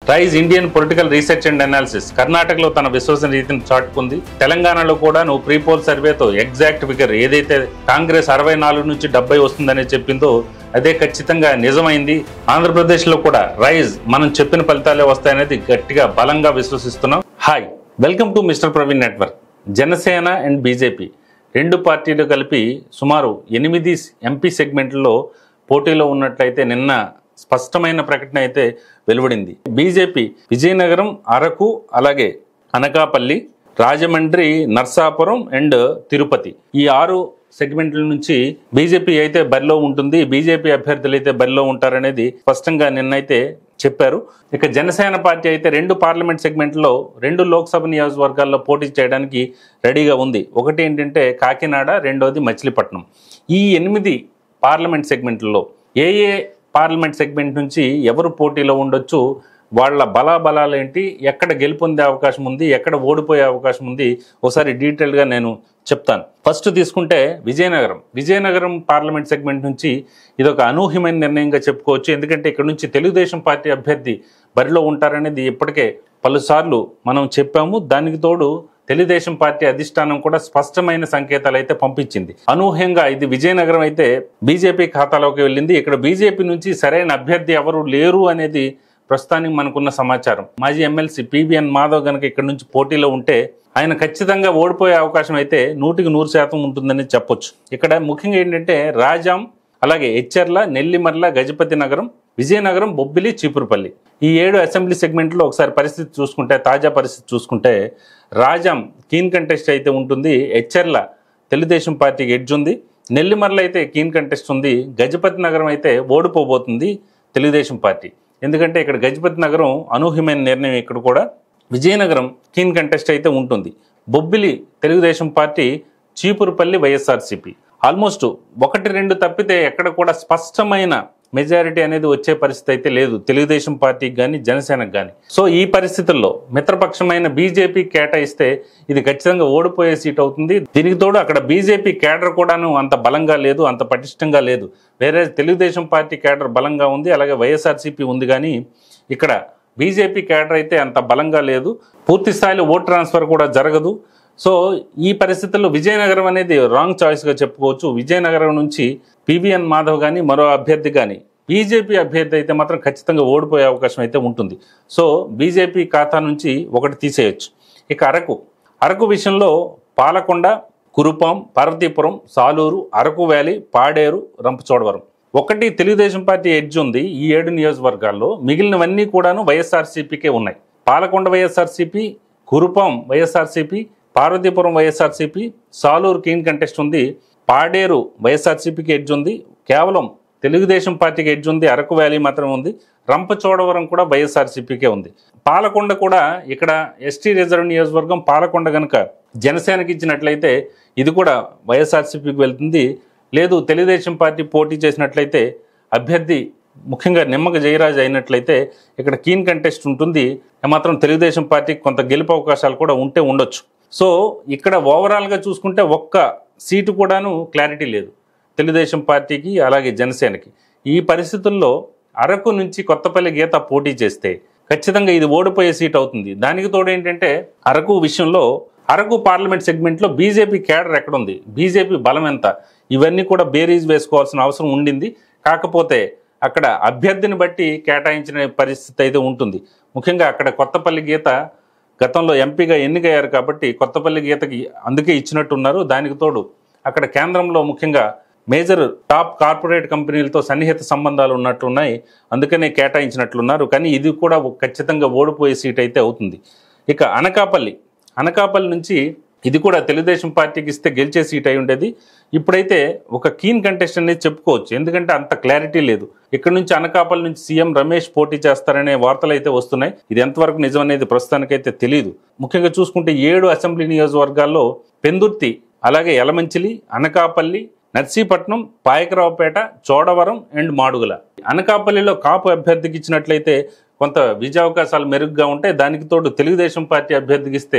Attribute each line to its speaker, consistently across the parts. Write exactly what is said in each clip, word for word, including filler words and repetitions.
Speaker 1: Rise Indian political research and analysis కర్ణాటకలో తన విశ్వసనీయతను చాటుకుంది. తెలంగాణలో కూడా నువ్వు ప్రీపోల్ సర్వేతో ఎగ్జాక్ట్ ఫిగర్ ఏదైతే కాంగ్రెస్ అరవై నాలుగు నుంచి డెబ్బై వస్తుందని చెప్పిందో అదే ఖచ్చితంగా నిజమైంది. ఆంధ్రప్రదేశ్లో కూడా రైజ్ మనం చెప్పిన ఫలితాలే వస్తాయనేది గట్టిగా బలంగా విశ్వసిస్తున్నాం. Hi, welcome to mister Praveen network. Janasena and BJP రెండు పార్టీలు కలిపి సుమారు ఎనిమిది ఎంపీ సెగ్మెంట్లో పోటీలో ఉన్నట్లయితే నిన్న స్పష్టమైన ప్రకటన అయితే వెలువడింది. బీజేపీ విజయనగరం, అరకు, అలాగే అనకాపల్లి, రాజమండ్రి, నర్సాపురం అండ్ తిరుపతి ఈ ఆరు సెగ్మెంట్ల నుంచి బీజేపీ అయితే బరిలో ఉంటుంది. బీజేపీ అభ్యర్థులు అయితే బరిలో ఉంటారనేది స్పష్టంగా నిన్నైతే చెప్పారు. ఇక జనసేన పార్టీ అయితే రెండు పార్లమెంట్ సెగ్మెంట్లో రెండు లోక్సభ నియోజకవర్గాల్లో పోటీ చేయడానికి రెడీగా ఉంది. ఒకటి ఏంటంటే కాకినాడ, రెండోది మచిలీపట్నం. ఈ ఎనిమిది పార్లమెంట్ సెగ్మెంట్లలో ఏ ఏ పార్లమెంట్ సెగ్మెంట్ నుంచి ఎవరు పోటీలో ఉండొచ్చు, వాళ్ళ బలాబలాలు ఏంటి, ఎక్కడ గెలుపొందే అవకాశం ఉంది, ఎక్కడ ఓడిపోయే అవకాశం ఉంది, ఒకసారి డీటెయిల్గా నేను చెప్తాను. ఫస్ట్ తీసుకుంటే విజయనగరం విజయనగరం పార్లమెంట్ సెగ్మెంట్ నుంచి ఇది ఒక అనూహ్యమైన నిర్ణయంగా చెప్పుకోవచ్చు. ఎందుకంటే ఇక్కడ నుంచి తెలుగుదేశం పార్టీ అభ్యర్థి బరిలో ఉంటారనేది ఇప్పటికే పలుసార్లు మనం చెప్పాము. దానికి తోడు తెలుగుదేశం పార్టీ అధిష్టానం కూడా స్పష్టమైన సంకేతాలు అయితే పంపించింది. అనూహ్యంగా ఇది విజయనగరం అయితే బీజేపీ ఖాతాలోకి వెళ్ళింది. ఇక్కడ బీజేపీ నుంచి సరైన అభ్యర్థి ఎవరు లేరు అనేది ప్రస్తుతానికి మనకున్న సమాచారం. మాజీ ఎమ్మెల్సీ పీవీఎన్ మాధవ్ గనక ఇక్కడ నుంచి పోటీలో ఉంటే ఆయన ఖచ్చితంగా ఓడిపోయే అవకాశం అయితే నూటికి నూరు శాతం ఉంటుందని చెప్పొచ్చు. ఇక్కడ ముఖ్యంగా ఏంటంటే రాజాం, అలాగే ఎచ్చెర్ల, నెల్లిమర్ల, గజపతి నగరం, విజయనగరం, బొబ్బిలి, చీపురుపల్లి ఈ ఏడు అసెంబ్లీ సెగ్మెంట్లో ఒకసారి పరిస్థితి చూసుకుంటే, తాజా పరిస్థితి చూసుకుంటే రాజాం కీన్ కంటెస్ట్ అయితే ఉంటుంది. ఎచ్చెర్ల తెలుగుదేశం పార్టీకి ఎడ్జ్ ఉంది. నెల్లిమర్ల అయితే కీన్ కంటెస్ట్ ఉంది. గజపతి నగరం అయితే ఓడిపోబోతుంది తెలుగుదేశం పార్టీ. ఎందుకంటే ఇక్కడ గజపతి నగరం అనూహ్యమైన నిర్ణయం. ఇక్కడ కూడా విజయనగరం కీన్ కంటెస్ట్ అయితే ఉంటుంది. Bobbili Telugu Desam party, Cheepurupalli YSRCP. Almost ఒకటి రెండు తప్పితే ఎక్కడ కూడా స్పష్టమైన మెజారిటీ అనేది వచ్చే పరిస్థితి అయితే లేదు తెలుగుదేశం పార్టీకి కానీ జనసేనకు కానీ. సో ఈ పరిస్థితుల్లో మిత్రపక్షమైన బీజేపీ కేటాయిస్తే ఇది ఖచ్చితంగా ఓడిపోయే సీట్ అవుతుంది. దీనికి తోడు అక్కడ బీజేపీ కేడర్ కూడాను అంత బలంగా లేదు, అంత పటిష్టంగా లేదు. వేరే తెలుగుదేశం పార్టీ కేడర్ బలంగా ఉంది, అలాగే వైఎస్ఆర్సీపీ ఉంది. కానీ ఇక్కడ బీజేపీ కేడర్ అయితే అంత బలంగా లేదు. పూర్తి స్థాయిలో ఓట్ ట్రాన్స్ఫర్ కూడా జరగదు. సో ఈ పరిస్థితుల్లో విజయనగరం అనేది రాంగ్ చాయిస్గా చెప్పుకోవచ్చు. విజయనగరం నుంచి పీవీఎన్ మాధవ్ కానీ మరో అభ్యర్థి కానీ బీజేపీ అభ్యర్థి అయితే మాత్రం ఖచ్చితంగా ఓడిపోయే అవకాశం అయితే ఉంటుంది. సో బీజేపీ ఖాతా నుంచి ఒకటి తీసేయచ్చు. ఇక అరకు అరకు విషయంలో పాలకొండ, కురుపాం, పార్వతీపురం, సాలూరు, అరకు వ్యాలీ, పాడేరు, రంపచోడవరం ఒకటి తెలుగుదేశం పార్టీ ఎడ్జ్ ఉంది. ఈ ఏడు నియోజకవర్గాల్లో మిగిలినవన్నీ కూడాను వైఎస్ఆర్సీపీకే ఉన్నాయి. Palakonda YSRCP, Kurupam YSRCP, Parvathipuram YSRCP, Saluru keen contest ఉంది. పాడేరు వైఎస్ఆర్సీపీకి ఎడ్జ్ ఉంది. కేవలం తెలుగుదేశం పార్టీకి ఎడ్జ్ ఉంది. అరకు వ్యాలీ మాత్రం ఉంది. రంపచోడవరం కూడా వైఎస్ఆర్సీపీకే ఉంది. పాలకొండ కూడా ఇక్కడ ఎస్టీ రిజర్వ్ నియోజకవర్గం. పాలకొండ కనుక జనసేనకి ఇచ్చినట్లయితే ఇది కూడా వైఎస్ఆర్సీపీకి వెళ్తుంది. లేదు తెలుగుదేశం పార్టీ పోటీ చేసినట్లయితే అభ్యర్థి ముఖ్యంగా నిమ్మక జయరాజ్ అయినట్లయితే ఇక్కడ కీన్ కంటెస్ట్ ఉంటుంది. మాత్రం తెలుగుదేశం పార్టీకి కొంత గెలుపు అవకాశాలు కూడా ఉంటే ఉండొచ్చు. సో ఇక్కడ ఓవరాల్గా చూసుకుంటే ఒక్క సీటు కూడాను క్లారిటీ లేదు తెలుగుదేశం పార్టీకి, అలాగే జనసేనకి. ఈ పరిస్థితుల్లో అరకు నుంచి కొత్తపల్లి గీత పోటీ చేస్తే ఖచ్చితంగా ఇది ఓడిపోయే సీట్ అవుతుంది. దానికి తోడు ఏంటంటే అరకు విషయంలో అరకు పార్లమెంట్ సెగ్మెంట్లో బీజేపీ కేడర్ ఎక్కడుంది, బీజేపీ బలం ఎంత, ఇవన్నీ కూడా బేరీజ్ వేసుకోవాల్సిన అవసరం ఉండింది. కాకపోతే అక్కడ అభ్యర్థిని బట్టి కేటాయించిన పరిస్థితి అయితే ఉంటుంది. ముఖ్యంగా అక్కడ కొత్తపల్లి గీత గతంలో ఎంపీగా ఎన్నికయ్యారు కాబట్టి కొత్తపల్లి గీతకి అందుకే ఇచ్చినట్టున్నారు. దానికి తోడు అక్కడ కేంద్రంలో ముఖ్యంగా మేజర్ టాప్ కార్పొరేట్ కంపెనీలతో సన్నిహిత సంబంధాలు ఉన్నట్లున్నాయి, అందుకనే కేటాయించినట్లున్నారు. కానీ ఇది కూడా ఖచ్చితంగా ఓడిపోయే సీట్ అయితే అవుతుంది. ఇక అనకాపల్లి అనకాపల్లి నుంచి ఇది కూడా తెలుగుదేశం పార్టీకి ఇస్తే గెలిచే సీట్ అయి ఉండేది. ఇప్పుడైతే ఒక కీన్ కంటెస్ట్ అనేది చెప్పుకోవచ్చు. ఎందుకంటే అంత క్లారిటీ లేదు. ఇక్కడ నుంచి అనకాపల్లి నుంచి సీఎం రమేష్ పోటీ చేస్తారనే వార్తలు అయితే వస్తున్నాయి. ఇది ఎంతవరకు నిజం అనేది ప్రస్తుతానికైతే తెలియదు. ముఖ్యంగా చూసుకుంటే ఏడు అసెంబ్లీ నియోజకవర్గాల్లో పెందుర్తి, అలాగే యలమంచిలి, అనకాపల్లి, నర్సీపట్నం, పాయకరావుపేట, చోడవరం అండ్ మాడుగుల. అనకాపల్లిలో కాపు అభ్యర్థికి ఇచ్చినట్లయితే కొంత విజయావకాశాలు మెరుగ్గా ఉంటాయి. దానికి తోడు తెలుగుదేశం పార్టీ అభ్యర్థికి ఇస్తే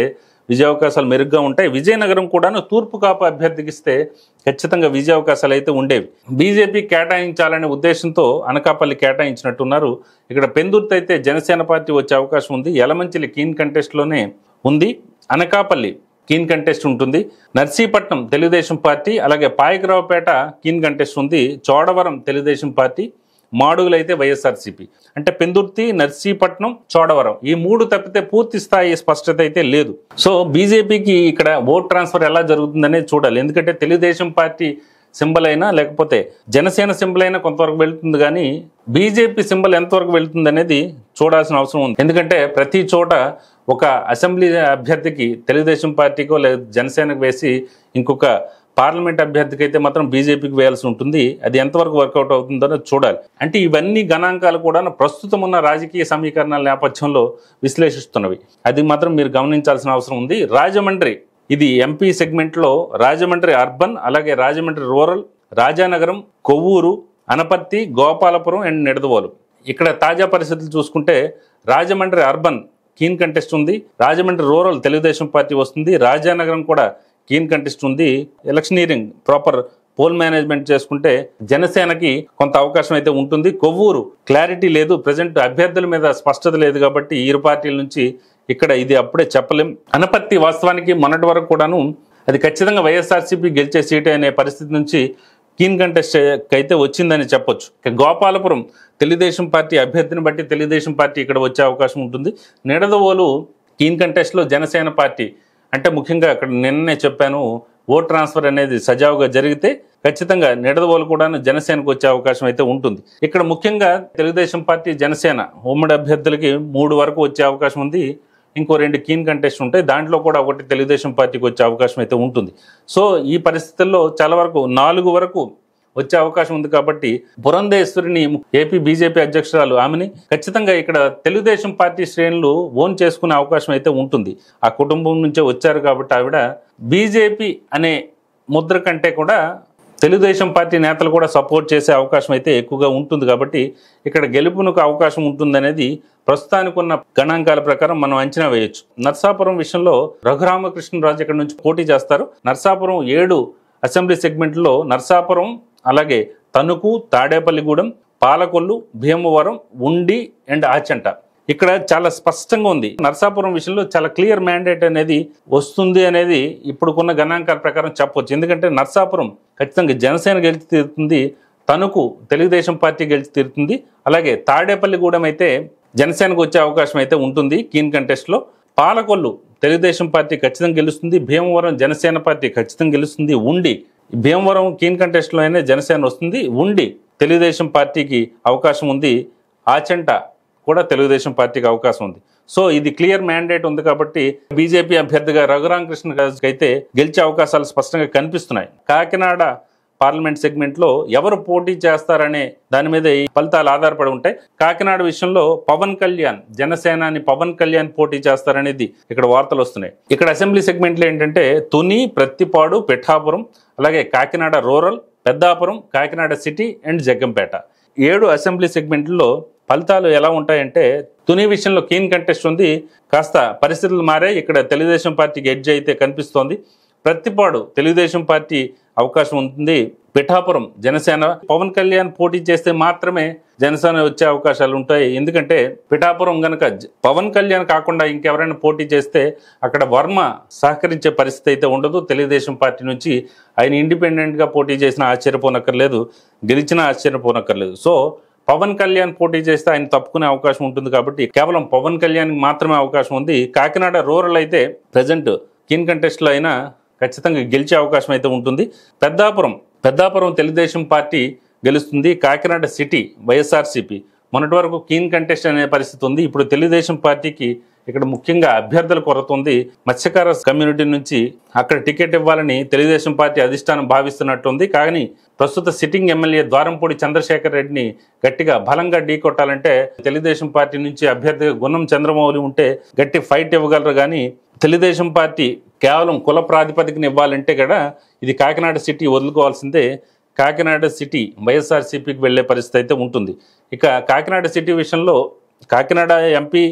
Speaker 1: విజయ అవకాశాలు మెరుగ్గా ఉంటాయి. విజయనగరం కూడాను తూర్పు కాపు అభ్యర్థికి ఇస్తే ఖచ్చితంగా విజయ అవకాశాలు అయితే ఉండేవి. బీజేపీ కేటాయించాలనే ఉద్దేశంతో అనకాపల్లి కేటాయించినట్టున్నారు. ఇక్కడ పెందుర్తి అయితే జనసేన పార్టీ వచ్చే అవకాశం ఉంది. యలమంచిలి కీన్ కంటెస్ట్లోనే ఉంది. అనకాపల్లి కీన్ కంటెస్ట్ ఉంటుంది. నర్సీపట్నం తెలుగుదేశం పార్టీ, అలాగే పాయకరావుపేట కీన్ కంటెస్ట్ ఉంది. చోడవరం తెలుగుదేశం పార్టీ, మాడుగులైతే వైఎస్ఆర్సీపీ. అంటే పెందుర్తి, నర్సీపట్నం, చోడవరం ఈ మూడు తప్పితే పూర్తి స్థాయి స్పష్టత అయితే లేదు. సో బీజేపీకి ఇక్కడ ఓట్ ట్రాన్స్ఫర్ ఎలా జరుగుతుందనేది చూడాలి. ఎందుకంటే తెలుగుదేశం పార్టీ సింబల్ అయినా లేకపోతే జనసేన సింబల్ అయినా కొంతవరకు వెళుతుంది, కానీ బీజేపీ సింబల్ ఎంతవరకు వెళుతుంది అనేది చూడాల్సిన అవసరం ఉంది. ఎందుకంటే ప్రతి చోట ఒక అసెంబ్లీ అభ్యర్థికి తెలుగుదేశం పార్టీకో లేదా జనసేనకు వేసి ఇంకొక పార్లమెంట్ అభ్యర్థికి అయితే మాత్రం బీజేపీకి వేయాల్సి ఉంటుంది. అది ఎంతవరకు వర్కౌట్ అవుతుందో చూడాలి. అంటే ఇవన్నీ గణాంకాలు కూడా ప్రస్తుతం ఉన్న రాజకీయ సమీకరణాల నేపథ్యంలో విశ్లేషిస్తున్నవి. అది మాత్రం మీరు గమనించాల్సిన అవసరం ఉంది. రాజమండ్రి ఇది ఎంపీ సెగ్మెంట్లో రాజమండ్రి అర్బన్, అలాగే రాజమండ్రి రూరల్, రాజానగరం, కొవ్వూరు, అనపర్తి, గోపాలపురం అండ్ నిడదవోలు. ఇక్కడ తాజా పరిస్థితులు చూసుకుంటే రాజమండ్రి అర్బన్ కీన్ కంటెస్ట్ ఉంది. రాజమండ్రి రూరల్ తెలుగుదేశం పార్టీ వస్తుంది. రాజానగరం కూడా కీన్ కంటెస్ట్ ఉంది. ఎలక్షనీరింగ్ ప్రాపర్ పోల్ మేనేజ్మెంట్ చేసుకుంటే జనసేనకి కొంత అవకాశం అయితే ఉంటుంది. కొవ్వూరు క్లారిటీ లేదు, ప్రజెంట్ అభ్యర్థుల మీద స్పష్టత లేదు కాబట్టి ఇరు పార్టీల నుంచి ఇక్కడ ఇది అప్పుడే చెప్పలేం. అనపర్తి వాస్తవానికి మొన్నటి వరకు కూడాను అది ఖచ్చితంగా వైఎస్ఆర్సీపీ గెలిచే సీటే అనే పరిస్థితి నుంచి కీన్ కంటెస్ట్ అయితే వచ్చిందని చెప్పొచ్చు. గోపాలపురం తెలుగుదేశం పార్టీ అభ్యర్థిని బట్టి తెలుగుదేశం పార్టీ ఇక్కడ వచ్చే అవకాశం ఉంటుంది. నిడదవోలు కీన్ కంటెస్ట్లో జనసేన పార్టీ, అంటే ముఖ్యంగా అక్కడ నిన్నే చెప్పాను ఓట్ ట్రాన్స్ఫర్ అనేది సజావుగా జరిగితే ఖచ్చితంగా నిడదవోలు కూడా జనసేనకు వచ్చే అవకాశం అయితే ఉంటుంది. ఇక్కడ ముఖ్యంగా తెలుగుదేశం పార్టీ, జనసేన ఉమ్మడి అభ్యర్థులకి మూడు వరకు వచ్చే అవకాశం ఉంది. ఇంకో రెండు కీన్ కంటెస్ట్ ఉంటాయి, దాంట్లో కూడా ఒకటి తెలుగుదేశం పార్టీకి వచ్చే అవకాశం అయితే ఉంటుంది. సో ఈ పరిస్థితుల్లో చాలా వరకు నాలుగు వరకు వచ్చే అవకాశం ఉంది. కాబట్టి పురంధేశ్వరిని ఏపీ బీజేపీ అధ్యక్షురాలు ఆమెని ఖచ్చితంగా ఇక్కడ తెలుగుదేశం పార్టీ శ్రేణులు ఓన్ చేసుకునే అవకాశం అయితే ఉంటుంది. ఆ కుటుంబం నుంచే వచ్చారు కాబట్టి ఆవిడ బీజేపీ అనే ముద్ర కంటే కూడా తెలుగుదేశం పార్టీ నేతలు కూడా సపోర్ట్ చేసే అవకాశం అయితే ఎక్కువగా ఉంటుంది. కాబట్టి ఇక్కడ గెలుపునకు అవకాశం ఉంటుందనేది ప్రస్తుతానికి ఉన్న గణాంకాల ప్రకారం మనం అంచనా వేయొచ్చు. నర్సాపురం విషయంలో రఘురామకృష్ణరాజు ఇక్కడ నుంచి పోటీ చేస్తారు. నర్సాపురం ఏడు అసెంబ్లీ సెగ్మెంట్లో నర్సాపురం, అలాగే తణుకు, తాడేపల్లిగూడెం, పాలకొల్లు, భీమవరం, ఉండి అండ్ ఆచంట ఇక్కడ చాలా స్పష్టంగా ఉంది. నర్సాపురం విషయంలో చాలా క్లియర్ మ్యాండేట్ అనేది వస్తుంది అనేది ఇప్పుడున్న గణాంకాల ప్రకారం చెప్పవచ్చు. ఎందుకంటే నర్సాపురం ఖచ్చితంగా జనసేన గెలిచి తీరుతుంది, తణుకు తెలుగుదేశం పార్టీ గెలిచి తీరుతుంది, అలాగే తాడేపల్లిగూడెం అయితే జనసేనకు వచ్చే అవకాశం అయితే ఉంటుంది కీన్ కంటెస్ట్లో. పాలకొల్లు తెలుగుదేశం పార్టీ ఖచ్చితంగా గెలుస్తుంది, భీమవరం జనసేన పార్టీ ఖచ్చితంగా గెలుస్తుంది, ఉండి భీమవరం కీన్ కంటెస్ట్లో అయినా జనసేన వస్తుంది, ఉండి తెలుగుదేశం పార్టీకి అవకాశం ఉంది, ఆచంట కూడా తెలుగుదేశం పార్టీకి అవకాశం ఉంది. సో ఇది క్లియర్ మ్యాండేట్ ఉంది కాబట్టి బీజేపీ అభ్యర్థిగా రఘురామకృష్ణరాజుకి అయితే గెలిచే అవకాశాలు స్పష్టంగా కనిపిస్తున్నాయి. కాకినాడ పార్లమెంట్ సెగ్మెంట్లో ఎవరు పోటీ చేస్తారనే దాని మీద ఈ ఫలితాలు ఆధారపడి ఉంటాయి. కాకినాడ విషయంలో పవన్ కళ్యాణ్, జనసేనాని పవన్ కళ్యాణ్ పోటీ చేస్తారనేది ఇక్కడ వార్తలు వస్తున్నాయి. ఇక్కడ అసెంబ్లీ సెగ్మెంట్లో ఏంటంటే తుని, ప్రత్తిపాడు, పిఠాపురం, అలాగే Kakinada rural, Peddapuram, Kakinada city and Jaggampeta ఏడు అసెంబ్లీ సెగ్మెంట్లో ఫలితాలు ఎలా ఉంటాయంటే తుని విషయంలో కీన్ కంటెస్ట్ ఉంది, కాస్త పరిస్థితులు మారే ఇక్కడ తెలుగుదేశం పార్టీకి ఎడ్జ్ అయితే కనిపిస్తోంది. ప్రత్తిపాడు తెలుగుదేశం పార్టీ అవకాశం ఉంటుంది, పిఠాపురం జనసేన. పవన్ కళ్యాణ్ పోటీ చేస్తే మాత్రమే జనసేన వచ్చే అవకాశాలు ఉంటాయి. ఎందుకంటే పిఠాపురం గనక పవన్ కళ్యాణ్ కాకుండా ఇంకెవరైనా పోటీ చేస్తే అక్కడ వర్మ సహకరించే పరిస్థితి అయితే ఉండదు. తెలుగుదేశం పార్టీ నుంచి ఆయన ఇండిపెండెంట్గా పోటీ చేసినా ఆశ్చర్యపోనక్కర్లేదు, గెలిచినా ఆశ్చర్యపోనక్కర్లేదు. సో పవన్ కళ్యాణ్ పోటీ చేస్తే ఆయన తప్పుకునే అవకాశం ఉంటుంది. కాబట్టి కేవలం పవన్ కళ్యాణ్కి మాత్రమే అవకాశం ఉంది. కాకినాడ రూరల్ అయితే ప్రజెంట్ కీన్ కంటెస్ట్లో అయినా ఖచ్చితంగా గెలిచే అవకాశం అయితే ఉంటుంది. పెద్దాపురం పెద్దాపురం తెలుగుదేశం పార్టీ గెలుస్తుంది. కాకినాడ సిటీ వైఎస్ఆర్సీపీ మొన్నటి వరకు కీన్ కంటెస్ట్ అనే పరిస్థితి ఉంది. ఇప్పుడు తెలుగుదేశం పార్టీకి ఇక్కడ ముఖ్యంగా అభ్యర్థుల కొరత ఉంది. మత్స్యకార కమ్యూనిటీ నుంచి అక్కడ టికెట్ ఇవ్వాలని తెలుగుదేశం పార్టీ అధిష్టానం భావిస్తున్నట్టుంది. కానీ ప్రస్తుత సిట్టింగ్ ఎమ్మెల్యే ద్వారంపూడి చంద్రశేఖర్ రెడ్డిని గట్టిగా బలంగా ఢీ కొట్టాలంటే తెలుగుదేశం పార్టీ నుంచి అభ్యర్థిగా గున్నం చంద్రమౌళి ఉంటే గట్టి ఫైట్ ఇవ్వగలరు. కానీ తెలుగుదేశం పార్టీ కేవలం కుల ప్రాతిపదికన ఇవ్వాలంటే కూడా ఇది కాకినాడ సిటీ వదులుకోవాల్సిందే. కాకినాడ సిటీ వైఎస్ఆర్సీపీకి వెళ్లే పరిస్థితి అయితే ఉంటుంది. ఇక కాకినాడ సిటీ విషయంలో కాకినాడ ఎంపీ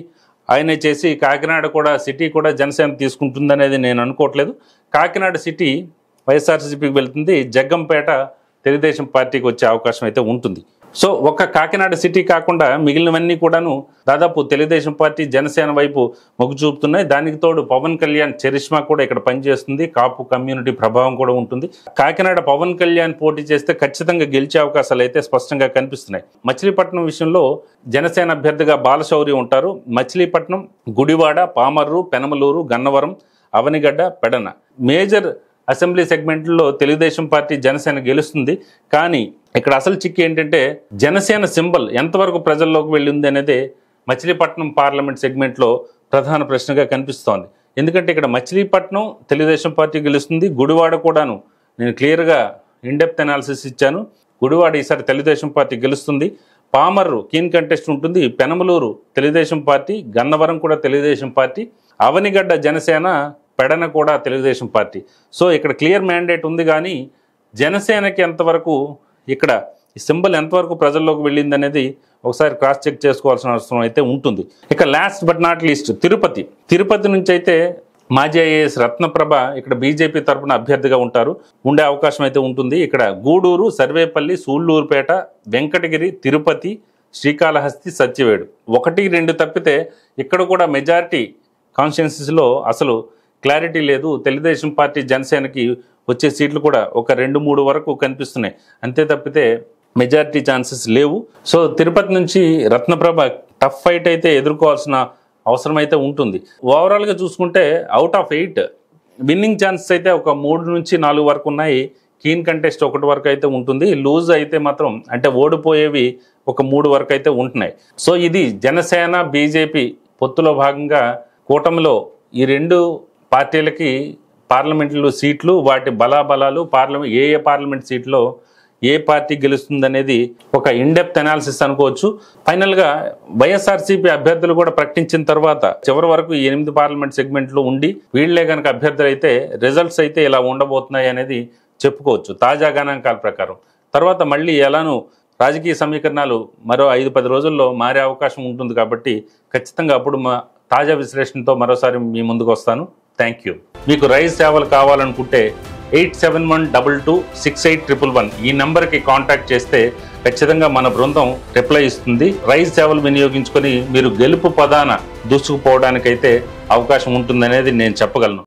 Speaker 1: ఆయనే చేసి కాకినాడ కూడా సిటీ కూడా జనసేన తీసుకుంటుందనేది నేను అనుకోవట్లేదు. కాకినాడ సిటీ వైఎస్ఆర్సీపీకి వెళ్తుంది, జగ్గంపేట తెలుగుదేశం పార్టీకి వచ్చే అవకాశం అయితే ఉంటుంది. సో ఒక్క కాకినాడ సిటీ కాకుండా మిగిలినవన్నీ కూడాను దాదాపు తెలుగుదేశం పార్టీ జనసేన వైపు మొగ్గు చూపుతున్నాయి. దానికి తోడు పవన్ కళ్యాణ్ చరిష్మా కూడా ఇక్కడ పనిచేస్తుంది, కాపు కమ్యూనిటీ ప్రభావం కూడా ఉంటుంది. కాకినాడ పవన్ కళ్యాణ్ పోటీ చేస్తే ఖచ్చితంగా గెలిచే అవకాశాలు అయితే స్పష్టంగా కనిపిస్తున్నాయి. మచిలీపట్నం విషయంలో జనసేన అభ్యర్థిగా బాలశౌరి ఉంటారు. మచిలీపట్నం, గుడివాడ, పామర్రు, పెనమలూరు, గన్నవరం, అవనిగడ్డ, పెడన మేజర్ అసెంబ్లీ సెగ్మెంట్లో తెలుగుదేశం పార్టీ జనసేన గెలుస్తుంది. కానీ ఇక్కడ అసలు చిక్కు ఏంటంటే జనసేన సింబల్ ఎంతవరకు ప్రజల్లోకి వెళ్ళింది అనేది మచిలీపట్నం పార్లమెంట్ సెగ్మెంట్లో ప్రధాన ప్రశ్నగా కనిపిస్తోంది. ఎందుకంటే ఇక్కడ మచిలీపట్నం తెలుగుదేశం పార్టీ గెలుస్తుంది, గుడివాడ కూడాను నేను క్లియర్గా ఇన్డెప్త్ అనాలిసిస్ ఇచ్చాను. గుడివాడ ఈసారి తెలుగుదేశం పార్టీ గెలుస్తుంది. పామర్రు కీన్ కంటెస్ట్ ఉంటుంది, పెనమలూరు తెలుగుదేశం పార్టీ, గన్నవరం కూడా తెలుగుదేశం పార్టీ, అవనిగడ్డ జనసేన, పెడన కూడా తెలుగుదేశం పార్టీ. సో ఇక్కడ క్లియర్ మ్యాండేట్ ఉంది. కానీ జనసేనకి ఎంతవరకు ఇక్కడ ఈ సింబల్ ఎంతవరకు ప్రజల్లోకి వెళ్ళింది అనేది ఒకసారి క్రాస్ చెక్ చేసుకోవాల్సిన అవసరం అయితే ఉంటుంది. ఇక last but not least Tirupati Tirupati నుంచి అయితే మాజీ ఐఏఎస్ రత్నప్రభ ఇక్కడ బీజేపీ తరఫున అభ్యర్థిగా ఉంటారు, ఉండే అవకాశం అయితే ఉంటుంది. ఇక్కడ గూడూరు, సర్వేపల్లి, సూళ్లూరుపేట, వెంకటగిరి, తిరుపతి, శ్రీకాళహస్తి, సత్యవేడు ఒకటి రెండు తప్పితే ఇక్కడ కూడా మెజారిటీ కాన్స్టిట్యుయెన్సీస్లో అసలు క్లారిటీ లేదు. తెలుగుదేశం పార్టీ జనసేనకి వచ్చే సీట్లు కూడా ఒక రెండు మూడు వరకు కనిపిస్తున్నాయి, అంతే తప్పితే మెజారిటీ ఛాన్సెస్ లేవు. సో తిరుపతి నుంచి రత్నప్రభ టఫ్ ఫైట్ అయితే ఎదుర్కోవాల్సిన అవసరం అయితే ఉంటుంది. ఓవరాల్గా చూసుకుంటే out of eight winning chances అయితే ఒక మూడు నుంచి నాలుగు వరకు ఉన్నాయి. కీన్ కంటెస్ట్ ఒకటి వరకు అయితే ఉంటుంది. లూజ్ అయితే మాత్రం అంటే ఓడిపోయేవి ఒక మూడు వరకు అయితే ఉంటున్నాయి. సో ఇది జనసేన బీజేపీ పొత్తులో భాగంగా కూటమిలో ఈ రెండు పార్టీలకి పార్లమెంట్లో సీట్లు, వాటి బలాబలాలు, పార్లమెంట్ ఏ ఏ పార్లమెంట్ సీట్లో ఏ పార్టీ గెలుస్తుందనేది ఒక ఇన్డెప్త్ అనాలిసిస్ అనుకోవచ్చు. ఫైనల్గా వైఎస్ఆర్సీపీ అభ్యర్థులు కూడా ప్రకటించిన తర్వాత చివరి వరకు ఈ ఎనిమిది పార్లమెంట్ సెగ్మెంట్లో ఉండి వీళ్లే కనుక అభ్యర్థులు అయితే రిజల్ట్స్ అయితే ఇలా ఉండబోతున్నాయి అనేది చెప్పుకోవచ్చు తాజా గణాంకాల ప్రకారం. తర్వాత మళ్ళీ ఎలానూ రాజకీయ సమీకరణాలు మరో ఐదు పది రోజుల్లో మారే అవకాశం ఉంటుంది కాబట్టి ఖచ్చితంగా అప్పుడు మా తాజా విశ్లేషణతో మరోసారి మీ ముందుకు వస్తాను. Thank you. మీకు రైస్ సేవలు కావాలనుకుంటే eight seven one double two six eight triple one ఈ నెంబర్కి కాంటాక్ట్ చేస్తే ఖచ్చితంగా మన బృందం రిప్లై ఇస్తుంది. రైస్ సేవలు వినియోగించుకొని మీరు గెలుపు పదాన దూసుకుపోవడానికైతే అవకాశం ఉంటుందనేది నేను చెప్పగలను.